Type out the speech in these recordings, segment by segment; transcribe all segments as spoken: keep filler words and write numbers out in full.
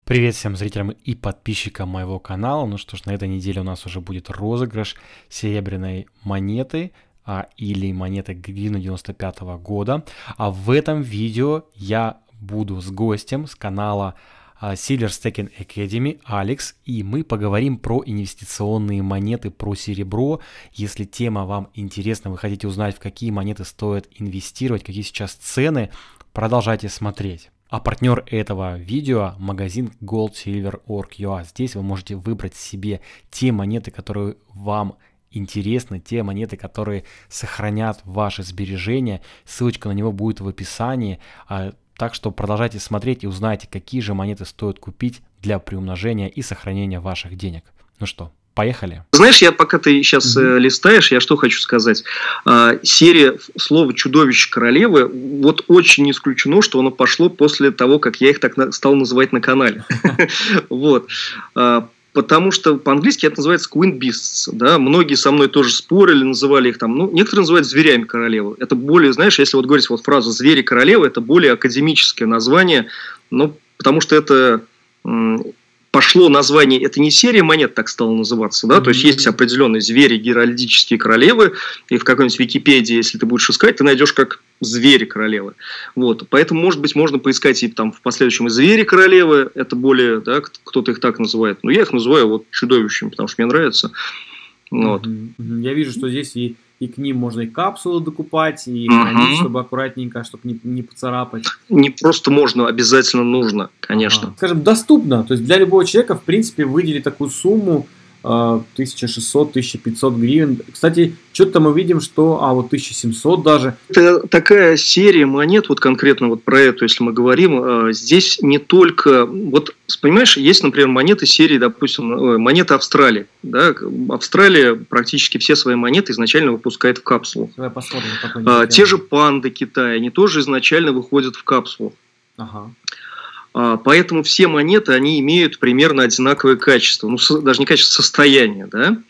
Привет всем зрителям и подписчикам моего канала. Ну что ж, на этой неделе у нас уже будет розыгрыш серебряной монеты а, или монеты гривны девяносто пятого года. А в этом видео я буду с гостем с канала а, Silver Stacking Academy Алекс, и мы поговорим про инвестиционные монеты, про серебро. Если тема вам интересна, вы хотите узнать, в какие монеты стоит инвестировать, какие сейчас цены, продолжайте смотреть. А партнер этого видео – магазин Gold Silver точка org точка ua. Здесь вы можете выбрать себе те монеты, которые вам интересны, те монеты, которые сохранят ваши сбережения. Ссылочка на него будет в описании. Так что продолжайте смотреть и узнайте, какие же монеты стоит купить для приумножения и сохранения ваших денег. Ну что, поехали. Знаешь, я пока ты сейчас mm-hmm. э, листаешь, я что хочу сказать. Э, серия слова «Чудовище королевы», вот очень не исключено, что оно пошло после того, как я их так на, стал называть на канале. Вот. Потому что по-английски это называется Queen Beasts. Да? Многие со мной тоже спорили, называли их там. Ну, некоторые называют зверями королевы. Это более, знаешь, если вот говорить вот фразу «звери королевы», это более академическое название. Ну, потому что это... Пошло название, это не серия монет так стало называться, да, mm-hmm. то есть есть определенные звери, геральдические королевы, и в какой-нибудь Википедии, если ты будешь искать, ты найдешь как звери королевы. Вот, поэтому, может быть, можно поискать и там в последующем и звери королевы, это более, да, кто-то их так называет, но я их называю вот чудовищами, потому что мне нравится. Вот. Mm-hmm. Я вижу, что здесь и И к ним можно и капсулы докупать, и хранить, uh-huh. чтобы аккуратненько, чтобы не, не поцарапать. Не просто можно, обязательно нужно, конечно. Ага. Скажем, доступно. То есть для любого человека, в принципе, выделить такую сумму тысяча шестьсот - тысяча пятьсот гривен. Кстати, что-то мы видим, что... А, вот тысяча семьсот даже. Это такая серия монет, вот конкретно вот про эту, если мы говорим, здесь не только... Вот, понимаешь, есть, например, монеты серии, допустим, монеты Австралии. Да? Австралия практически все свои монеты изначально выпускает в капсулу. Давай посмотрим, как они а, те же панды Китая, они тоже изначально выходят в капсулу. Ага. Поэтому все монеты, они имеют примерно одинаковое качество. Ну, даже не качество, состояние,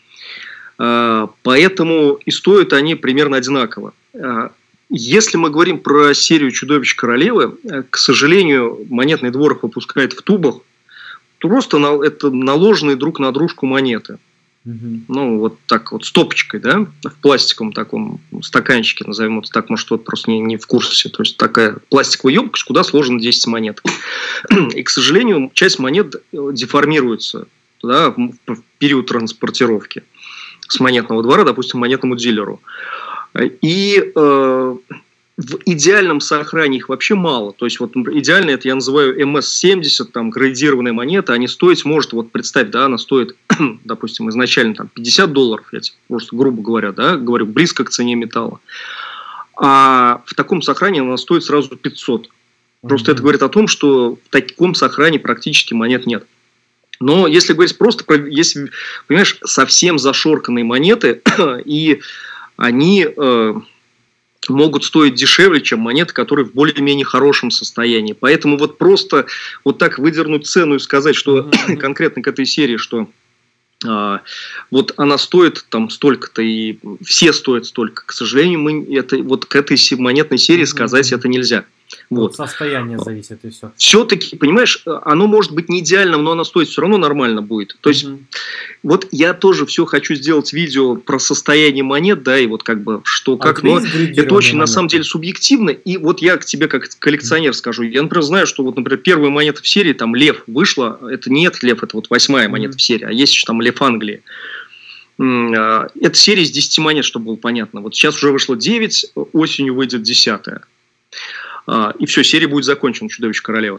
да? Поэтому и стоят они примерно одинаково. Если мы говорим про серию «Чудовищ королевы», к сожалению, монетный двор их выпускает в тубах. Просто это наложенные друг на дружку монеты. Угу. Ну, вот так вот, стопочкой, да, в пластиковом таком стаканчике, назовем это так, может, кто-то просто не, не в курсе. То есть, такая пластиковая емкость, куда сложено десять монет. И, к сожалению, часть монет деформируется, да, в период транспортировки с монетного двора, допустим, монетному дилеру. И э, в идеальном сохранении их вообще мало. То есть, вот идеально это я называю эм эс семьдесят, там, градированная монета, они стоить может, вот представь, да, она стоит, допустим, изначально там пятьдесят долларов, я тебе просто грубо говоря, да, говорю, близко к цене металла. А в таком сохранении она стоит сразу пятьсот. Просто mm-hmm. это говорит о том, что в таком сохранении практически монет нет. Но если говорить просто про, если, понимаешь, совсем зашорканные монеты, и они... Э, могут стоить дешевле, чем монеты, которые в более-менее хорошем состоянии. Поэтому вот просто вот так выдернуть цену и сказать, что mm-hmm. конкретно к этой серии, что а, вот она стоит там столько-то, и все стоят столько. К сожалению, мы это, вот к этой монетной серии mm-hmm. сказать это нельзя. Вот. Состояние зависит и все. Все-таки, понимаешь, оно может быть не идеальным, но оно стоит все равно нормально будет. То есть, mm-hmm. вот я тоже все хочу сделать видео про состояние монет, да, и вот как бы что а как, но это очень монеты. На самом деле субъективно. И вот я к тебе как коллекционер mm-hmm. скажу, я, например, знаю, что вот, например, первая монета в серии, там Лев вышла, это не этот Лев, это вот восьмая монета mm-hmm. в серии, а есть еще там Лев Англии. Это серия из десяти монет, чтобы было понятно. Вот сейчас уже вышло девять, осенью выйдет десятая. И все, серия будет закончена, «Чудовище королева».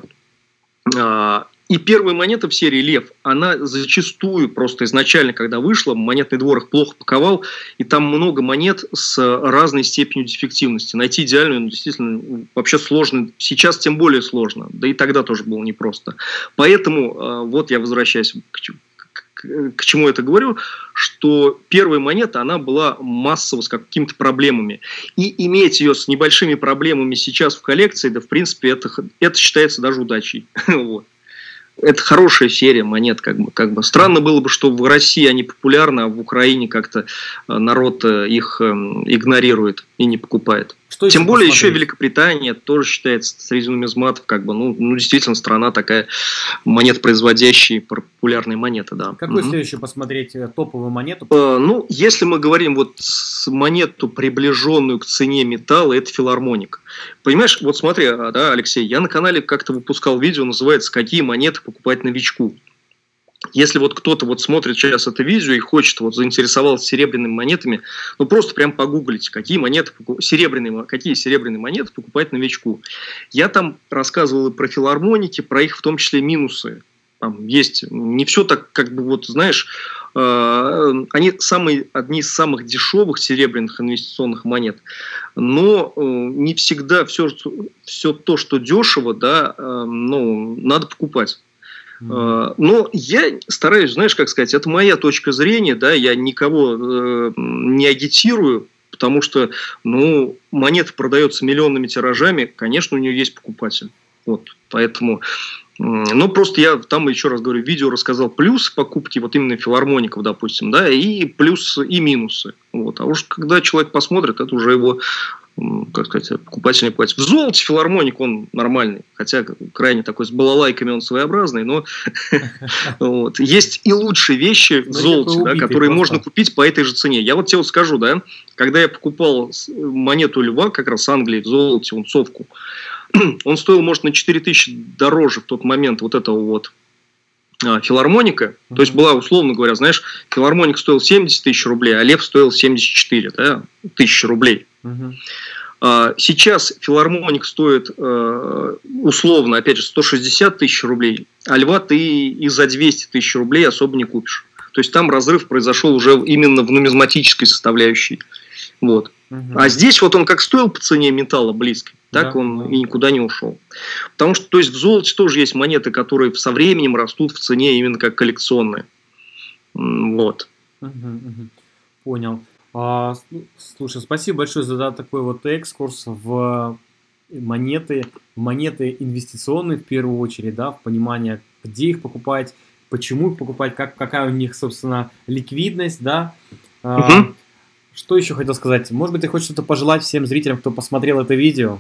И первая монета в серии «Лев», она зачастую, просто изначально, когда вышла, монетный двор их плохо паковал, и там много монет с разной степенью дефективности. Найти идеальную, ну, действительно, вообще сложно. Сейчас тем более сложно, да и тогда тоже было непросто. Поэтому, вот я возвращаюсь к к чему это говорю, что первая монета, она была массово с какими-то проблемами. И иметь ее с небольшими проблемами сейчас в коллекции, да, в принципе, это, это считается даже удачей. Вот. Это хорошая серия монет. Как бы, как бы. Странно было бы, что в России они популярны, а в Украине как-то народ их игнорирует и не покупает. Что Тем еще более еще посмотреть? Великобритания тоже считается среди нумизматов, как бы, ну, ну действительно страна такая монетопроизводящая, популярные монеты, да. Какую Мгм. следующую посмотреть э, топовую монету? Э, Ну, если мы говорим вот с монету, приближенную к цене металла, это филармоник. Понимаешь, вот смотри, а, да, Алексей, я на канале как-то выпускал видео, называется «Какие монеты покупать новичку?». Если вот кто-то вот смотрит сейчас это видео и хочет, вот заинтересовался серебряными монетами, ну просто прям погуглите, какие монеты, покуп- серебряные, мо- какие серебряные монеты покупать новичку. Я там рассказывал и про филармоники, про их в том числе минусы. Там есть не все так, как бы вот, знаешь, э, они самые, одни из самых дешевых серебряных инвестиционных монет, но э, не всегда все, все то, что дешево, да, э, ну, надо покупать. Мгм. Но я стараюсь, знаешь, как сказать, это моя точка зрения, да, я никого э, не агитирую, потому что, ну, монета продается миллионными тиражами, конечно, у нее есть покупатель. Вот, поэтому, м, ну, просто я там, еще раз говорю, в видео рассказал плюсы покупки вот именно филармоников, допустим, да, и плюсы, и минусы. Вот, а уж когда человек посмотрит, это уже его, м, как сказать, покупатель не покупатель. В золоте филармоник, он нормальный, хотя крайне такой с балалайками он своеобразный, но вот. Есть и лучшие вещи в Смотри, какой золоте, да, убитый которые можно просто. купить по этой же цене. Я вот тебе вот скажу, да, когда я покупал с- монету льва, как раз Англии, в золоте, унцовку, он стоил, может, на четыре тысячи дороже в тот момент вот этого вот а, филармоника. То есть Мгм. была, условно говоря, знаешь, филармоник стоил семьдесят тысяч рублей, а лев стоил семьдесят четыре, да, тысячи рублей. Мгм. А, Сейчас филармоник стоит э, условно, опять же, сто шестьдесят тысяч рублей, а льва ты и за двести тысяч рублей особо не купишь. То есть там разрыв произошел уже именно в нумизматической составляющей. Вот. Мгм. А здесь вот он как стоил по цене металла близко, так Да, он да. и никуда не ушел. Потому что, то есть, в золоте тоже есть монеты, которые со временем растут в цене именно как коллекционные. М, Вот. Мгм, мгм. Понял. А, с- ну, слушай, спасибо большое за да, такой вот экскурс в монеты, в монеты инвестиционные в первую очередь, да, в понимание, где их покупать, почему их покупать, как, какая у них, собственно, ликвидность, да. А, Мгм. что еще хотел сказать? Может быть, ты хочешь что-то пожелать всем зрителям, кто посмотрел это видео?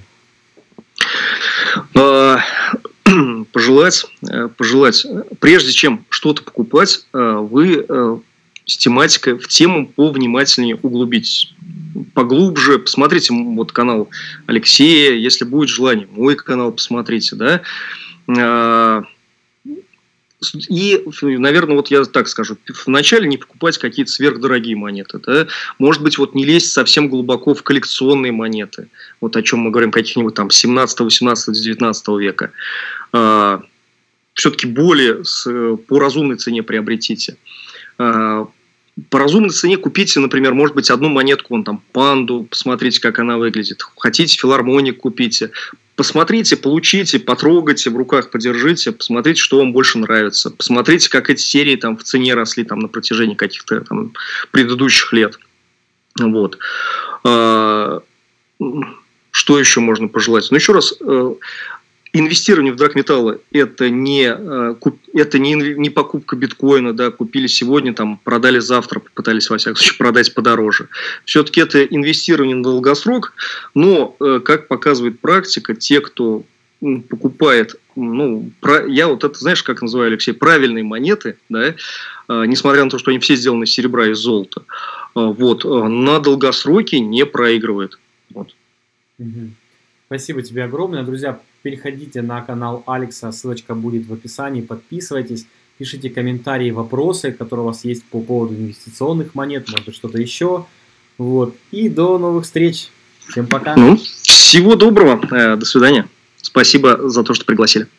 А, Пожелать, э, пожелать, э, прежде чем что-то покупать, э, вы э, с тематикой в тему повнимательнее углубитесь. Поглубже посмотрите м, вот канал Алексея, если будет желание, мой канал посмотрите, да. А, с- И, наверное, вот я так скажу, вначале не покупать какие-то сверхдорогие монеты, да. Может быть, вот не лезть совсем глубоко в коллекционные монеты, вот о чем мы говорим, каких-нибудь там семнадцатого, восемнадцатого, девятнадцатого века. А, Все-таки более с, по разумной цене приобретите. А, По разумной цене купите, например, может быть, одну монетку, вон там, панду, посмотрите, как она выглядит. Хотите филармоник, купите. Посмотрите, получите, потрогайте, в руках подержите, посмотрите, что вам больше нравится. Посмотрите, как эти серии там в цене росли там, на протяжении каких-то там предыдущих лет. Вот. А, Что еще можно пожелать? Ну, еще раз, э, инвестирование в драгметаллы – это не, э, куп- это не, инв- не покупка биткоина, да, купили сегодня, там, продали завтра, попытались, во всяком случае, продать подороже. Все-таки это инвестирование на долгосрок, но, э, как показывает практика, те, кто м, покупает, ну, про- я вот это, знаешь, как называю, Алексей, правильные монеты, да, э, несмотря на то, что они все сделаны из серебра и из золота, э, вот, э, на долгосроке не проигрывает. Вот. Мгм. Спасибо тебе огромное. Друзья, переходите на канал Алекса, ссылочка будет в описании, подписывайтесь, пишите комментарии, вопросы, которые у вас есть по поводу инвестиционных монет, может быть, что-то еще. Вот. И до новых встреч. Всем пока. Ну, всего доброго, э, до свидания. Спасибо за то, что пригласили.